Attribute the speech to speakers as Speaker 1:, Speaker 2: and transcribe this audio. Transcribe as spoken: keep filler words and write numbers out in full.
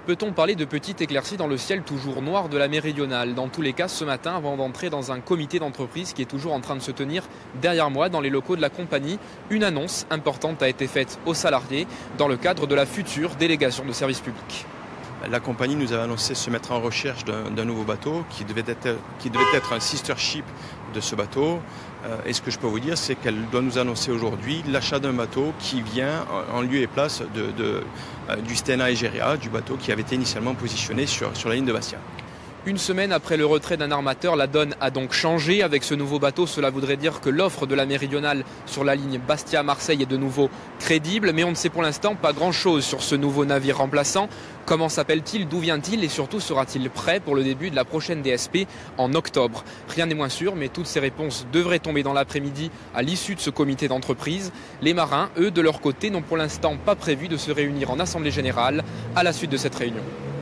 Speaker 1: Peut-on parler de petites éclaircies dans le ciel toujours noir de la méridionale? Dans tous les cas, ce matin, avant d'entrer dans un comité d'entreprise qui est toujours en train de se tenir derrière moi dans les locaux de la compagnie, une annonce importante a été faite aux salariés dans le cadre de la future délégation de service public.
Speaker 2: La compagnie nous a annoncé se mettre en recherche d'un, d'un nouveau bateau qui devait, être, qui devait être un sister ship de ce bateau. Euh, et ce que je peux vous dire, c'est qu'elle doit nous annoncer aujourd'hui l'achat d'un bateau qui vient en lieu et place de, de, euh, du Stena Egeria, du bateau qui avait été initialement positionné sur, sur la ligne de Bastia.
Speaker 1: Une semaine après le retrait d'un armateur, la donne a donc changé. Avec ce nouveau bateau, cela voudrait dire que l'offre de la méridionale sur la ligne Bastia-Marseille est de nouveau crédible. Mais on ne sait pour l'instant pas grand-chose sur ce nouveau navire remplaçant. Comment s'appelle-t-il, d'où vient-il et surtout sera-t-il prêt pour le début de la prochaine D S P en octobre? Rien n'est moins sûr, mais toutes ces réponses devraient tomber dans l'après-midi à l'issue de ce comité d'entreprise. Les marins, eux, de leur côté, n'ont pour l'instant pas prévu de se réunir en assemblée générale à la suite de cette réunion.